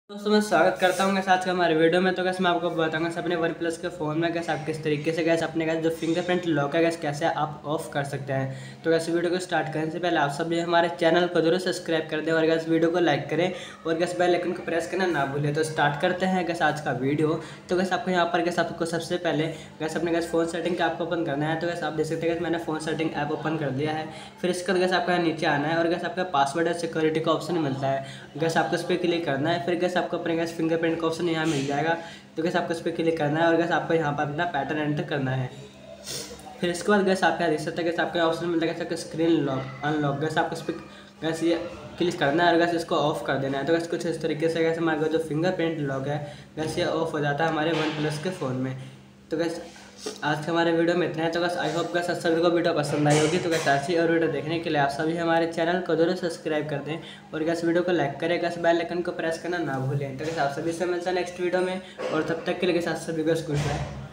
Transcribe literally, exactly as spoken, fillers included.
दोस्तों मैं स्वागत करता हूँ आज के हमारे वीडियो में। तो कैसे मैं आपको बताऊंगा अपने वन प्लस के फ़ोन में कैसे आप किस तरीके से कैसे अपने कैसे जो फिंगरप्रिंट लॉक है कैसे कैसे आप ऑफ कर सकते हैं। तो कैसे वीडियो को स्टार्ट करने से पहले आप सब भी हमारे चैनल को जरूर सब्सक्राइब कर दें और कैसे वीडियो को लाइक करें और कैसे बेल आइकन को प्रेस करना ना भूलें। तो स्टार्ट करते हैं कैसे आज का वीडियो। तो कैसे आपको यहाँ पर कैसे आपको सबसे पहले कैसे अपने कैसे फ़ोन सेटिंग का आपको ओपन करना है। तो कैसे आप देख सकते हैं कैसे मैंने फ़ोन सेटिंग ऐप ओपन कर दिया है। फिर इसके बाद कैसे आपको यहाँ नीचे आना है और कैसे आपका पासवर्ड और सिक्योरिटी का ऑप्शन मिलता है। कैसे आपको इस पर क्लिक करना है। फिर कैसे आपको अपने कैसे फिंगरप्रिंट का ऑप्शन यहाँ मिल जाएगा। तो कैसे आपको इस पर क्लिक करना है और कैसे आपको यहाँ पर अपना पैटर्न एंटर करना है। फिर इसके बाद कैसे आप यहाँ देख सकते हैं कैसे आपका ऑप्शन मिलता है कैसे स्क्रीन लॉक अनलॉक। कैसे आपको इस पर कैसे ये क्लिक करना है और कैसे इसको ऑफ कर देना है। तो कैसे कुछ इस तरीके से कैसे हमारे जो फिंगरप्रिंट लॉक है कैसे ऑफ हो जाता है हमारे वन प्लस के फ़ोन में। तो कैसे आज के हमारे वीडियो में इतना है। तो बस आई होप कैसे सभी को वीडियो पसंद आई होगी। तो कैसे ऐसी और वीडियो देखने के लिए आप सभी हमारे चैनल को जरूर सब्सक्राइब कर दें और कैसे वीडियो को लाइक करें, कैसे बेल आइकन को प्रेस करना ना भूलें। तो कैसे आप सभी से मिलते हैं नेक्स्ट वीडियो में और तब तक के लिए कैसे आप सभी को गुड बाय।